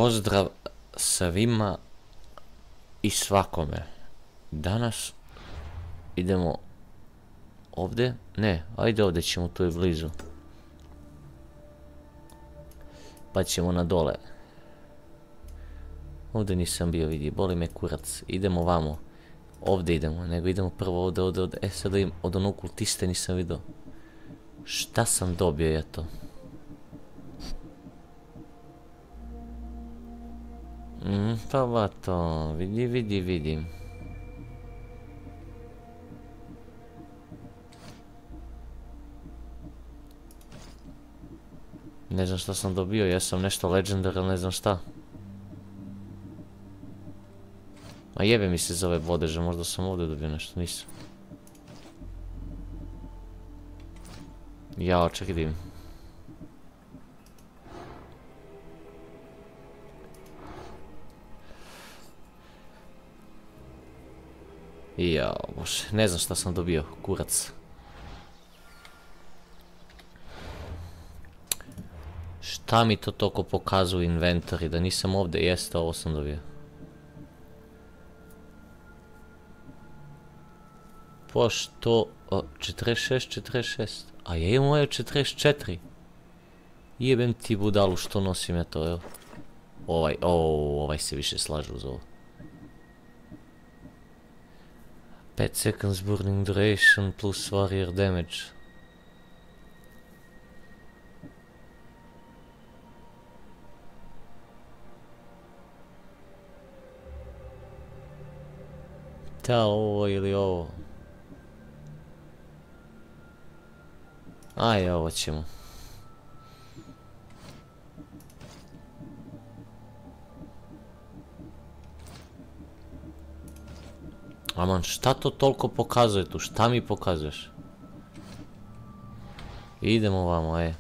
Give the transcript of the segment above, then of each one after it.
Pozdrav svima i svakome. Danas idemo ovdje? Ne, ajde ovdje ćemo, tu je blizu. Pa ćemo na dole. Ovdje nisam bio, vidi, boli me kurac. Idemo vamo. Ovdje idemo, nego idemo prvo ovdje. E sad da im od onog kultiste nisam vidio. Šta sam dobio ja to? Pa to, vidim. Ne znam šta sam dobio, ja sam nešto legendary, ali ne znam šta. A jebe mi se za ove bodeže, možda sam ovdje dobio nešto, nisam. Jao, čekaj divim. Jao, bože, ne znam šta sam dobio, kurac. Šta mi to toliko pokazuje inventory, da nisam ovdje, jeste, ovo sam dobio. Pošto, 46, a ja imam ovaj 44. Jebem ti budalu što nosim ja to, evo. Ovaj se više slažu za ovo. 5 seconds burning duration plus warrior damage. Da, ovo ili ovo. Aj, ovo ćemo. Aman, šta to toliko pokazuje tu? Šta mi pokazuješ? Idemo vamo, e.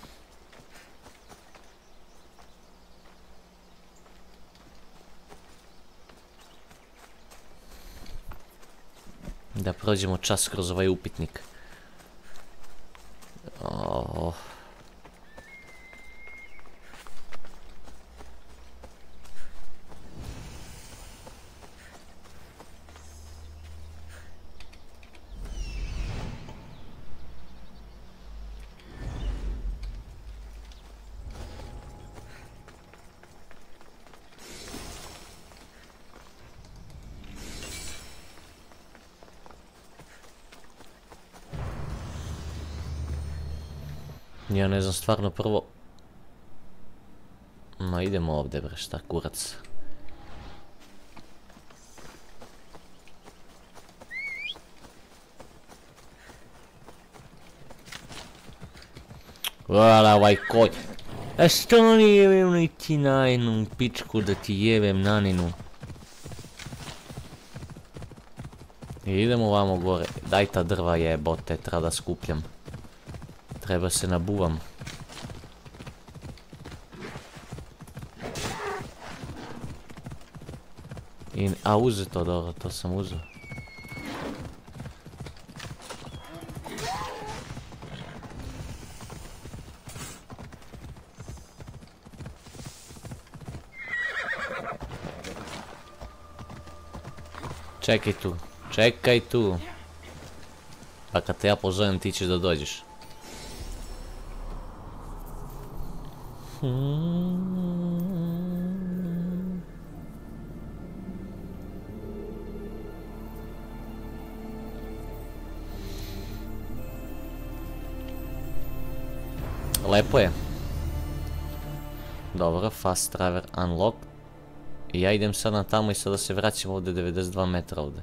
Da prođemo čas kroz ovaj upitnik. Ja ne znam stvarno prvo. Ma idemo ovdje bre, šta kurac. Vala ovaj koj. A što ni jebem niti najnu pičku da ti jebem naninu. Idemo vamo gore, daj ta drva jebote, treba da skupljam. Treba se nabuvam. A uze to, dobro, to sam uzeo. Čekaj tu. Pa kad te ja pozovem ti ćeš da dođeš. Lepo je. Dobro, fast travel unlock. I ja idem sad na tamo i sada se vraćam ovdje 92 metra ovdje.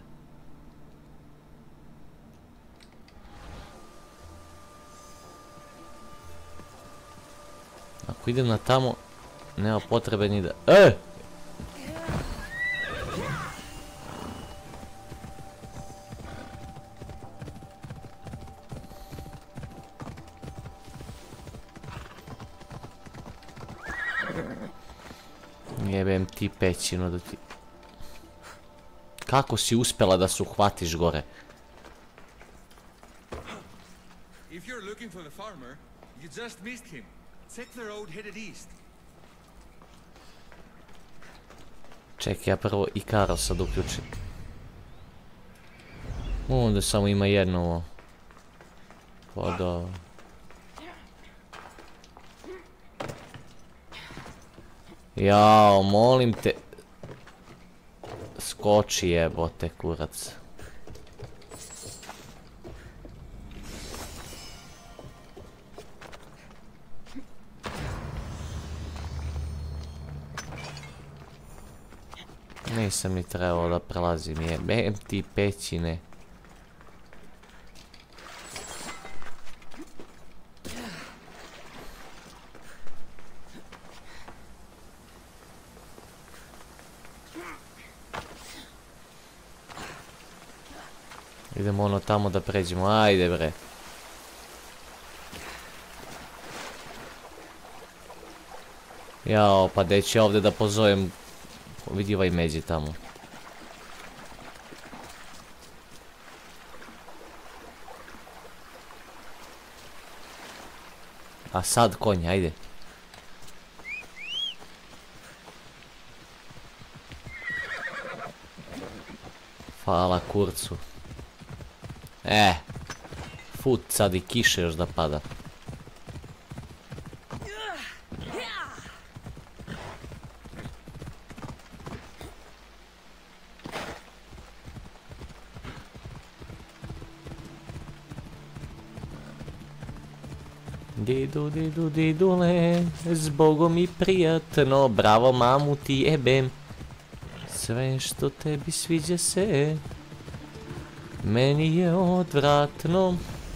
Ako idem na tamo, nema potrebe ni da... Jebem ti pećinu da ti... Kako si uspjela da se uhvatiš gore? If you're looking for the farmer, you just missed him. Check the road headed east. Čekaj, ja prvo Ikaro sad uključim. Onda samo ima jedno ovo. Pa da... Jao, molim te. Skoči jebote, kurac. Nisam ni trebao da prelazim, jebem ti pećine. Idemo ono tamo da pređemo, ajde bre. Jao, pa da ću ja ovdje da pozovem. Vidi ovaj međi tamo. A sad konj, ajde. Hvala kurcu. Fut, sad i kiše još da pada. Didu, didu, didule, zbogom i prijatno, bravo mamu ti jebem. Sve što tebi sviđa se, meni je odvratno.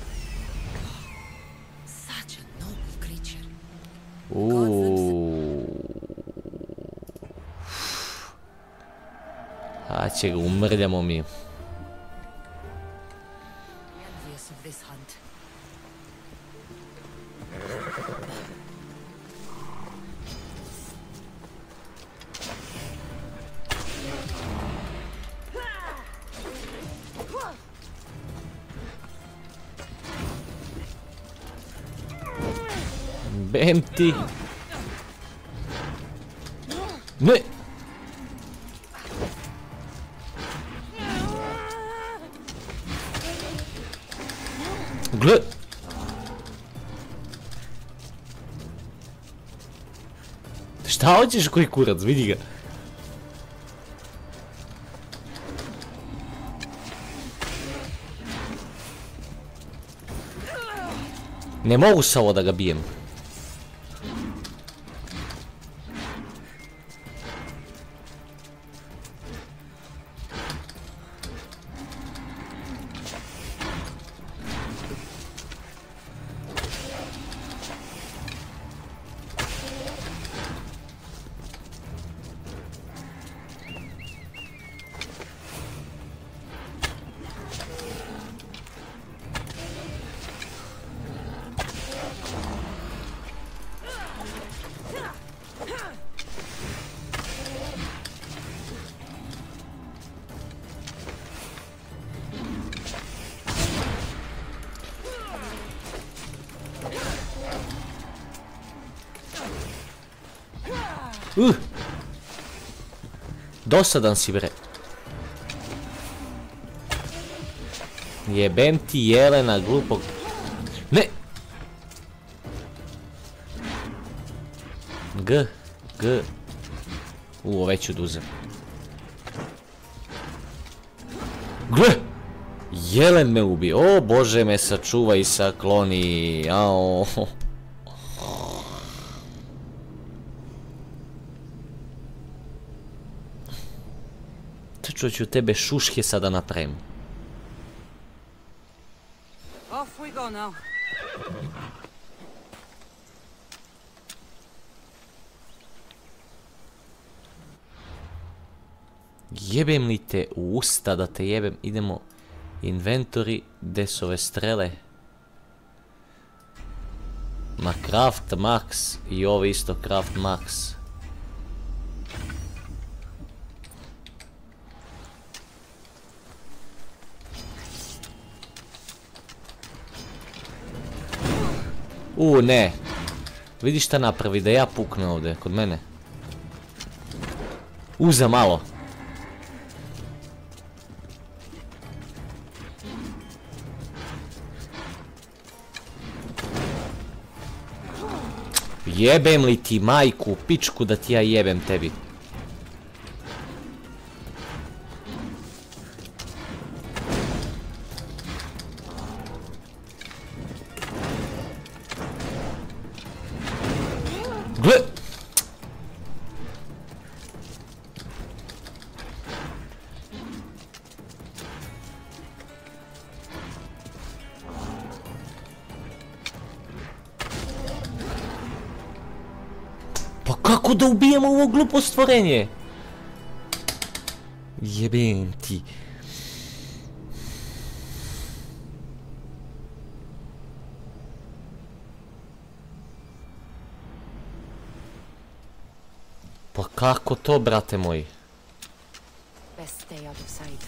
A će ga umrljamo mi. Bem ti. Ne. Gle. Šta hoćeš koji kurac, vidi ga. Ne mogu sa ovo da ga bijem. Dosadan si bre. Jebem ti jelena glupog. Ne. G. Ovo ću oduzem. Gle. Jelen me ubi. O bože me sačuvaj i sakloni. Ao. Što ću tebe šuške sada napravim. Off we go now. Jebem li te u usta da te jebem. Idemo inventory, gde su ove strele. Ma craft max i ovo isto craft max. Ne. Vidi šta napravi, da ja puknem ovdje, kod mene. Uza malo. Jebem li ti majku, pičku da ti ja jebem tebi. Gle! Pa kako da ubijemo ovo glupo stvorenje? Jebem ti. Pa kako to, brate moji? Best stay out of sight.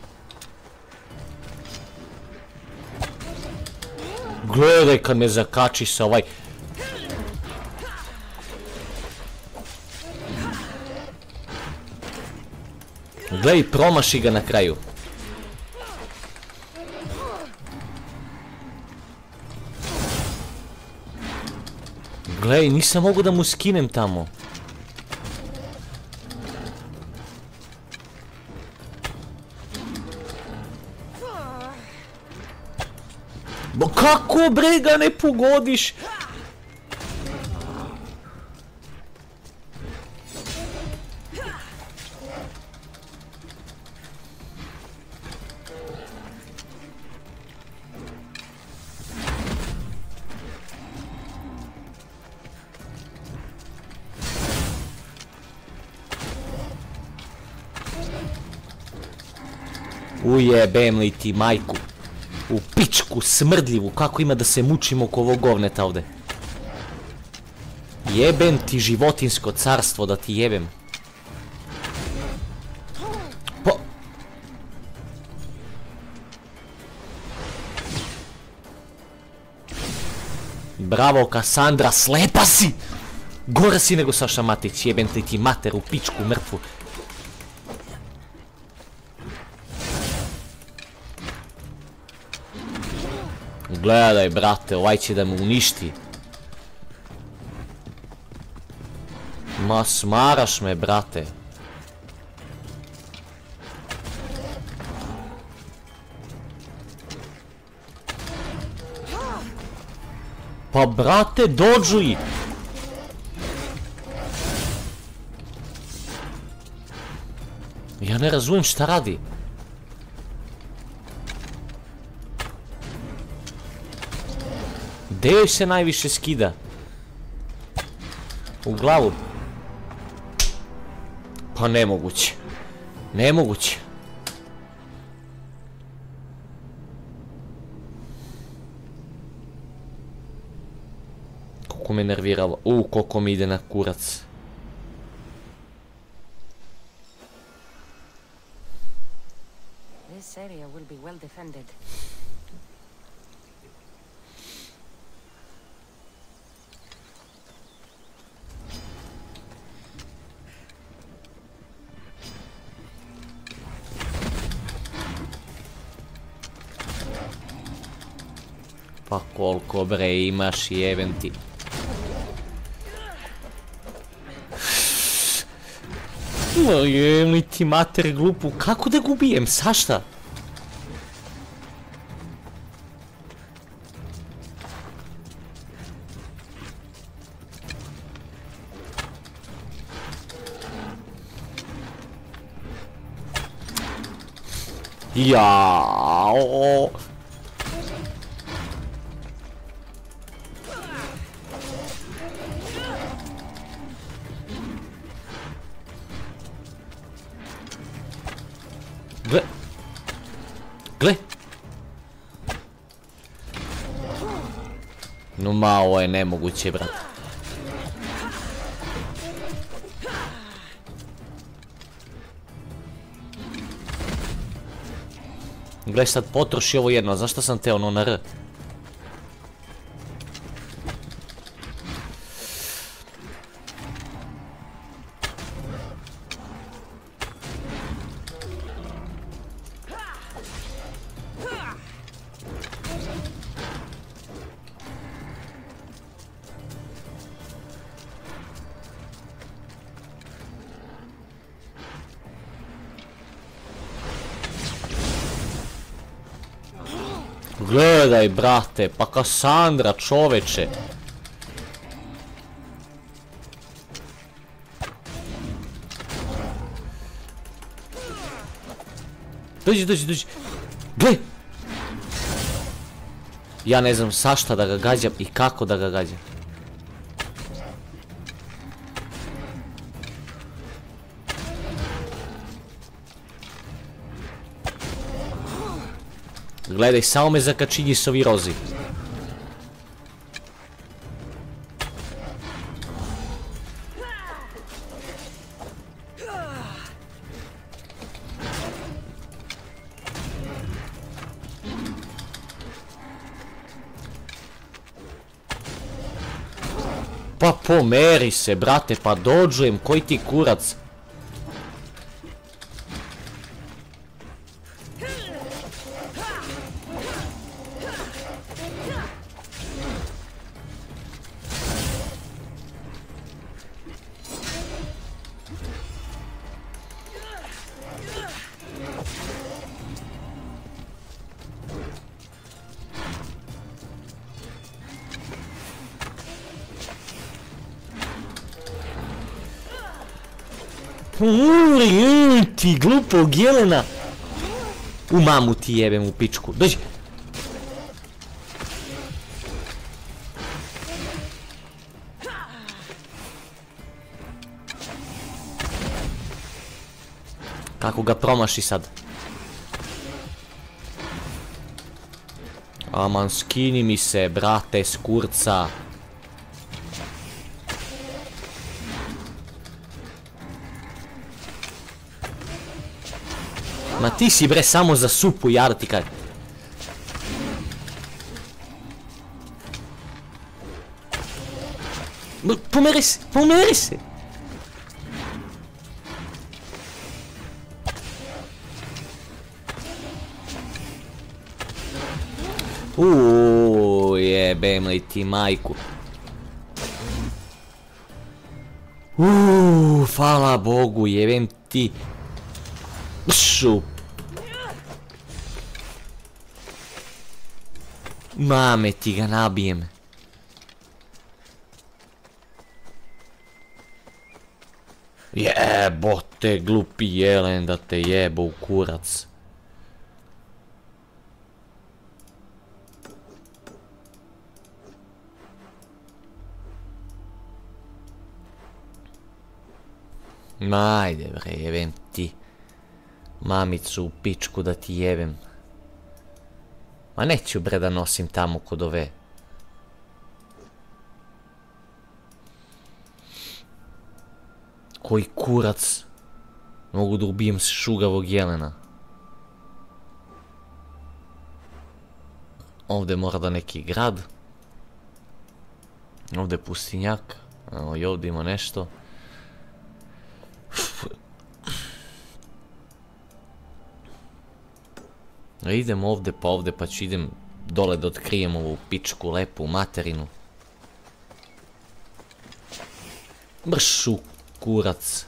Gledaj kad me zakači sa ovaj... Gledaj, promaši ga na kraju. Gledaj, nisam mogu da mu skinem tamo. Bo kako bre ga ne pogodiš? Ujebem li ti majku? U pičku smrdljivu, kako ima da se mučimo oko ovog govneta ovde? Jebem ti životinsko carstvo da ti jebem. Pa... Bravo Kassandra, slepa si! Gora si nego Saša Matić, jebem ti mater u pičku mrtvu. Gledaj, brate, ovaj će da me uništi. Ma smaraš me, brate. Pa, brate, dođuj! Ja ne razumijem šta radi. Gde joj se najviše skida? U glavu. Pa nemoguće. Nemoguće. Koliko me nerviralo. Koliko mi ide na kurac. This area will be well defended. Pa koliko bre imaš, jebem ti. Jebem li ti mater glupu, kako da ga ubijem, sašta? Jao. Gle. Gle. No ma, ovo je nemoguće, brate. Gle, sad potroši ovo jedno, zašto sam te ono na R? Gledaj, brate, pa Kassandra, čoveče. Dođi. Gle! Ja ne znam sa šta da ga gađam i kako da ga gađam. Gledaj, samo me zakačinji s ovi rozi. Pa pomeri se, brate, pa dođujem, koji ti kurac? Ti glupog jelena. U mamu ti jebem u pičku. Dođi. Kako ga promaši sad. Aman, skini mi se, brate, s kurca. Ma ti si bre samo za supu, jada ti kaj. Pomeri se. Jebem li ti majku. Hvala Bogu, jebem ti. Šup. Mame ti ga nabijem. Jebote, glupi jelen da te jebo u kurac. Ajde bre, jebem ti. Mamicu u pičku da ti jebem. Ma neću bre da nosim tamo kod ove. Koji kurac. Mogu da ubijem šugavog jelena. Ovdje mora da neki grad. Ovdje pustinjak. I ovdje ima nešto. Idem ovdje pa ću idem dole da otkrijem ovu pičku lepu materinu. Bršu kurac.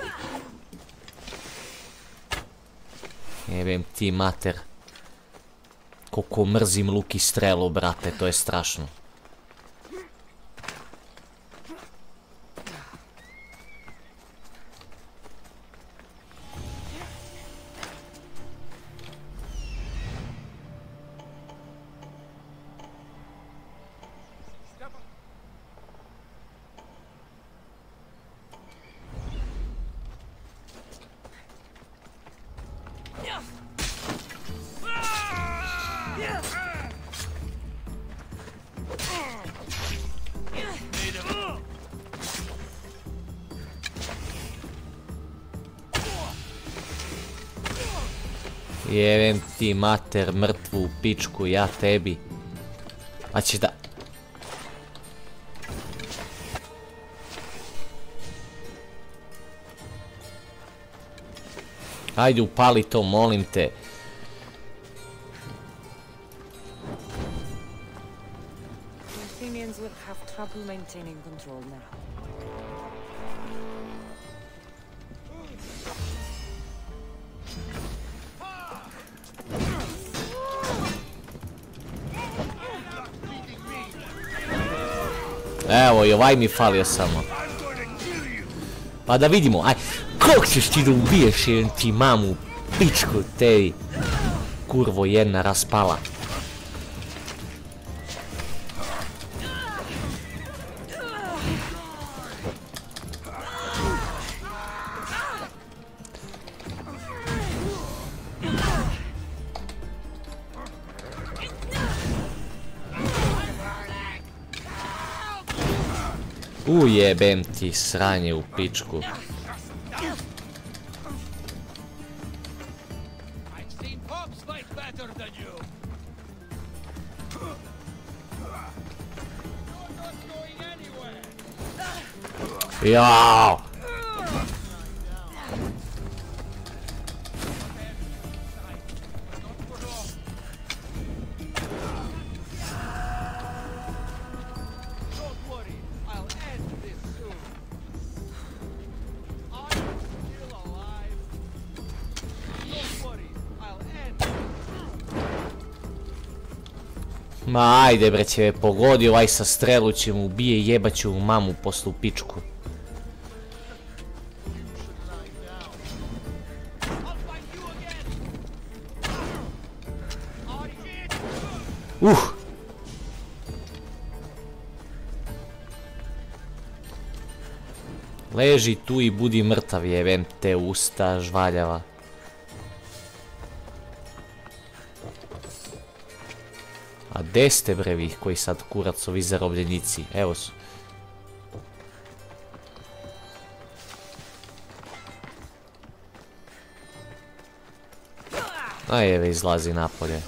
Jebem ti mater. Koliko mrzim luk i strelu, brate, to je strašno. Jebem ti mater, mrtvu pičku, ja tebi. A ćeš da... Ajde upali to, molim te. The Athenians will have trouble maintaining control now. Evo, i ovaj mi falio samo. Pa da vidimo, aj, koliko ćeš ti da ubiješ jedan ti mamu, pičku tebi. Kurvo jedna raspala. Ujebem ti sranje u pičku. Jao! Ma ajde bre, će me pogodi ovaj sa strelu, će mu ubije, jebaću mu mamu poslu pičku. Leži tu i budi mrtav, jebem te usta žvaljava. A gdje ste bre vi koji sad kurac ovi zarobljenici? Evo su. A jeve izlazi napolje.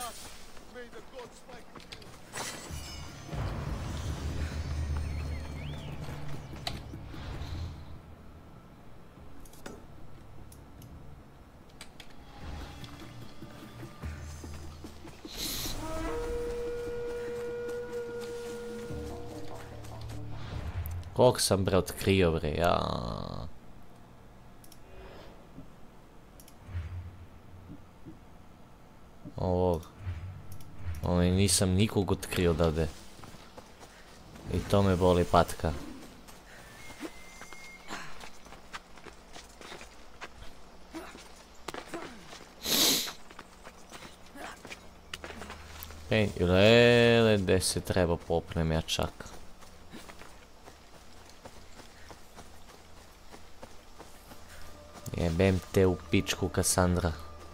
Koliko sam bre otkrio bre, ja. Ovog. Nisam nikog otkrio dade. I to me boli patka. Ej, lele, gdje se treba popnem ja čak. Jebem te u pičku, Kassandra.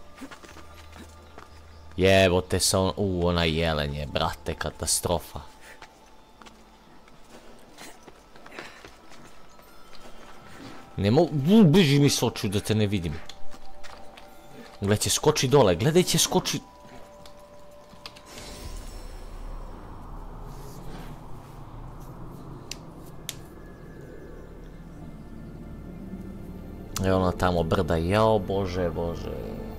Jebote sa on... onaj jelen je, brate, katastrofa. Ne mogu... beži mi s oču da te ne vidim. Gledaj će skoči dole, gledaj će skoči... Evo ona tamo brda, jao bože, bože.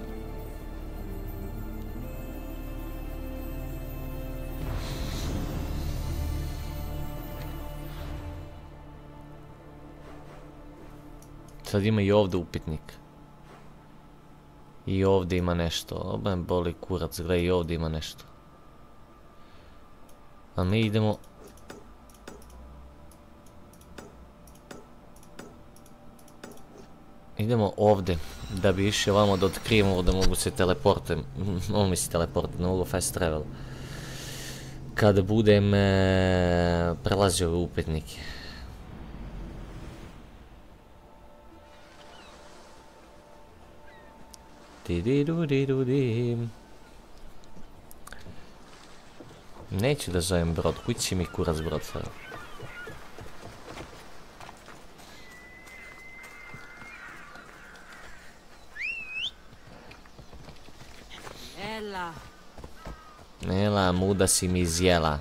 Sad ima i ovdje upitnik. I ovdje ima nešto, oba me boli kurac, gledaj i ovdje ima nešto. A mi idemo... Idemo ovdje, da bi išli ovamo da otkrijemo da mogu se teleportujem, ovo misli teleportujem, ne mogu fast travel. Kada budem prelazio ove upitnike. Neću da zovem brod, kuć će mi kurac brod sada. Nela, muda si mi izjela.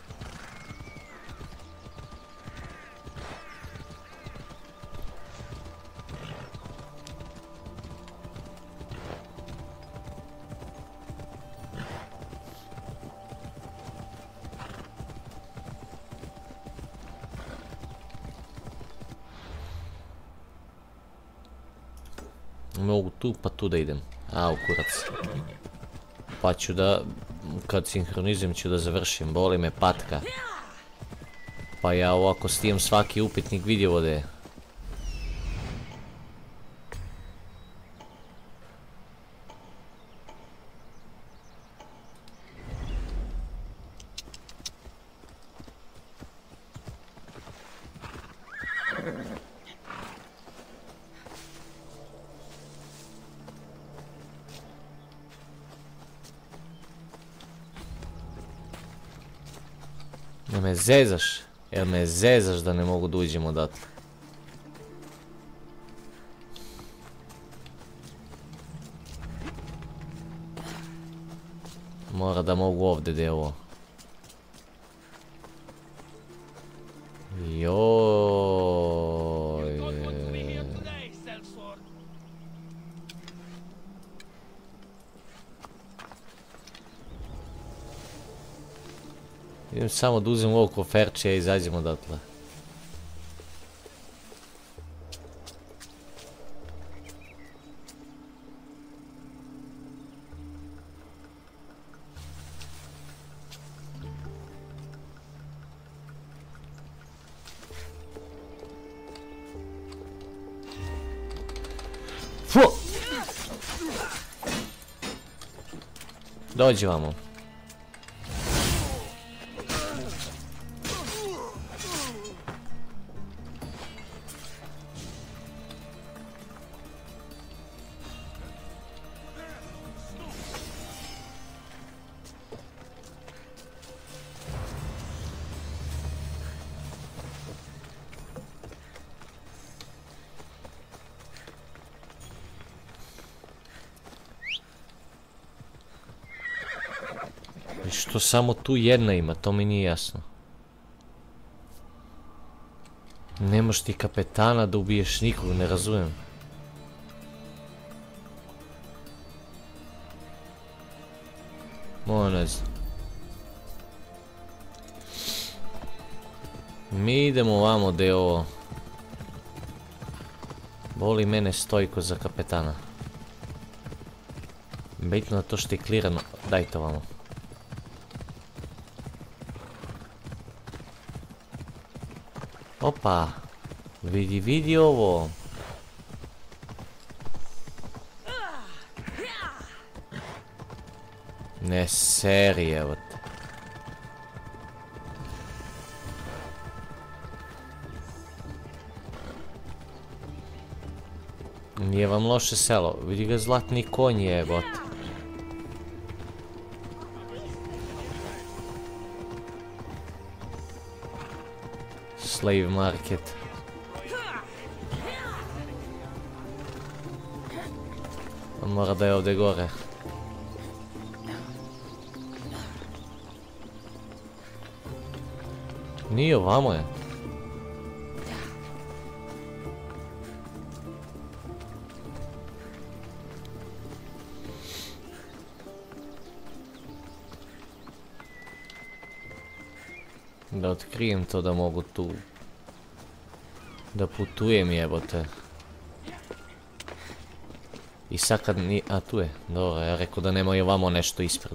Mogu tu pa tu da idem. Au kurac. Pa ću da, kad sinhronizujem ću da završim, boli me patka. Pa ja ovako stijem svaki upitnik vidio ovdje. Ne me zezaš, jel me zezaš da ne mogu da uđem odatle. Mora da mogu ovdje gdje je ovo. Joj. Idem samo da uzem ovo koferče i izađem odatle. Fu! Dođi vamo. I što samo tu jedna ima, to mi nije jasno. Nemaš ti kapetana da ubiješ nikog, ne razumijem. Ne znam. Mi idemo ovamo gdje je ovo. Boli mene stojko za kapetana. Bitno da to štiklirano. Daj to vamo. Opa. Vidi ovo. Ne seri, evo te. Nije vam loše selo, vidi ga zlatni konj jebote. Slave market. On mora da je ovdje gore. Nije, ovamo je. Da otkrijem to da mogu tu da putujem jebote. I sad kad ni... A tu je, dobro, ja rekao da nema i ovamo nešto ispred.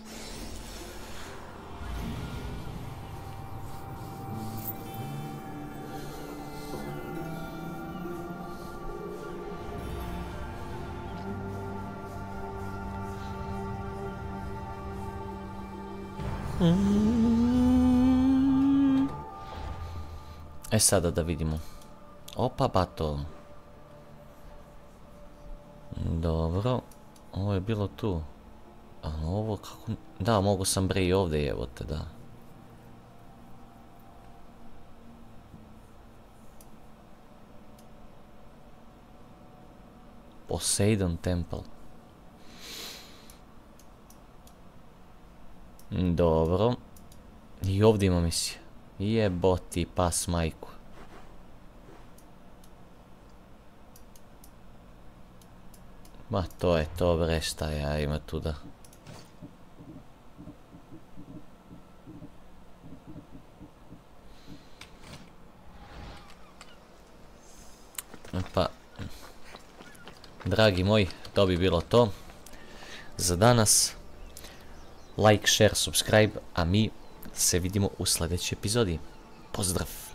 E sada da vidimo. Opa bato. Dobro. Ovo je bilo tu. A ovo kako... Da, mogu sam bre i ovdje jevote, da. Poseidon Temple. Dobro. I ovdje ima misija. Jeboti pas majku. Ma to je to bre, šta ja ima tu da... Pa... Dragi moji, to bi bilo to. Za danas. Like, share, subscribe, a mi se vidimo u sljedećoj epizodi. Pozdrav.